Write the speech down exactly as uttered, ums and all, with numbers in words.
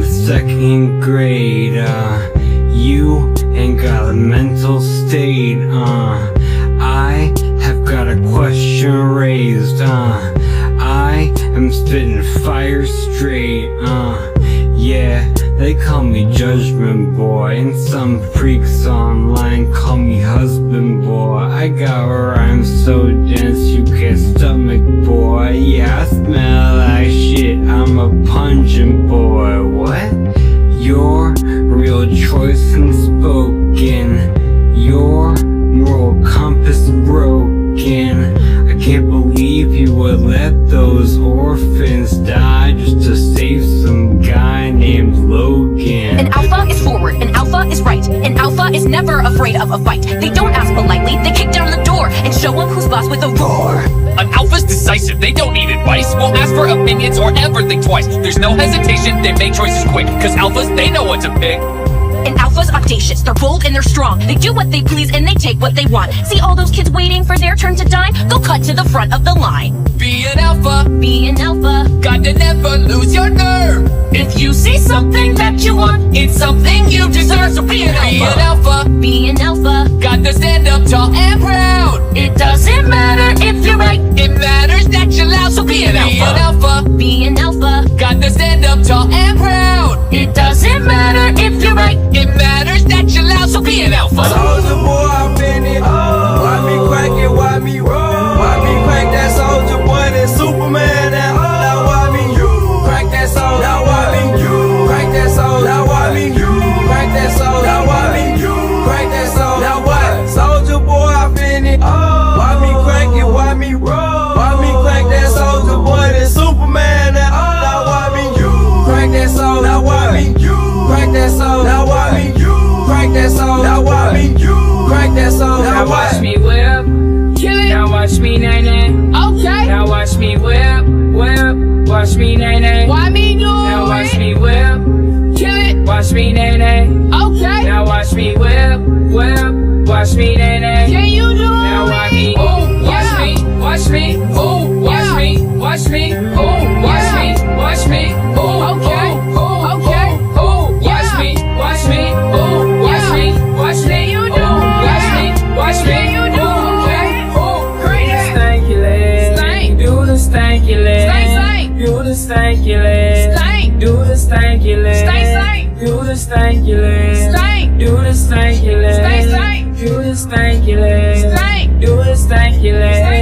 second grade. Uh, you ain't got a mental state. Uh, I have got a question raised. Uh, I am spitting fire straight. Uh, yeah, they call me Judgment Boy, and some freaks online call me Husband Boy. I got rhymes so dense you can't stomach, boy. Yeah, I smell like shit, I'm a pungent boy. What? Your real choice unspoken, your moral compass broken. I can't believe you would let those orphans die just to save some guy named Logan. An alpha is forward, an alpha is right, an alpha is never afraid of a fight. They don't ask politely, they kick down the door and show them who's boss with a roar. An alpha's decisive, they don't need advice, won't ask for opinions or ever think twice. There's no hesitation, they make choices quick, cause alphas, they know what to pick. An alpha's audacious, they're bold and they're strong. They do what they please and they take what they want. See all those kids waiting for their turn to dine? Go cut to the front of the line. Be an alpha, be an alpha, gotta never lose your nerve. If you see something that you want, it's something you deserve, so be an alpha. Be an alpha, be an alpha, gotta stand up tall and proud. It doesn't matter if you're right, it matters that you're loud, so be an alpha. Be an alpha, be an alpha, gotta stand up tall and proud. It doesn't matter if you're right, it matters that you're loud, so be an alpha. Soldier boy, I've been it. Oh. Why me crack it? Why me roll? Why me crack that soldier boy? That Superman? That oh. Now why me you crack that soldier? Now why me you crack that soldier? Now why me you crack that soldier? Now why me you crack that soldier? Now what? Soldier boy, I've been it. Oh. Why me crack it? Why me roll? Why me crack that soldier boy? That Superman? That oh. Now why me you crack that soldier? Now why me you crack that soldier? Now why me you crack that soul, now why me you crack that soul, now, now watch me whip, kill it, now watch me nay nay, okay, now watch me whip, whip, watch me nay nay, why me do now it, watch me whip, kill it, watch me nay nay, okay, now watch me whip, whip, watch me nay nay, can you do it, now watch me, oh, watch me, watch me, oh, watch me, watch me, oh, watch me, watch me, oh, okay, oh, okay, oh, watch me, watch me, oh, watch me, watch me, you do, watch me, watch me, you do, okay, oh, great, stanky leg, stank, do the stanky leg, stank, stank, do the stanky leg, stank, do the stanky leg, stank, stank, do the stanky leg, stank, do the stanky leg, stank, stank, do the stanky leg, stank, do the stanky leg.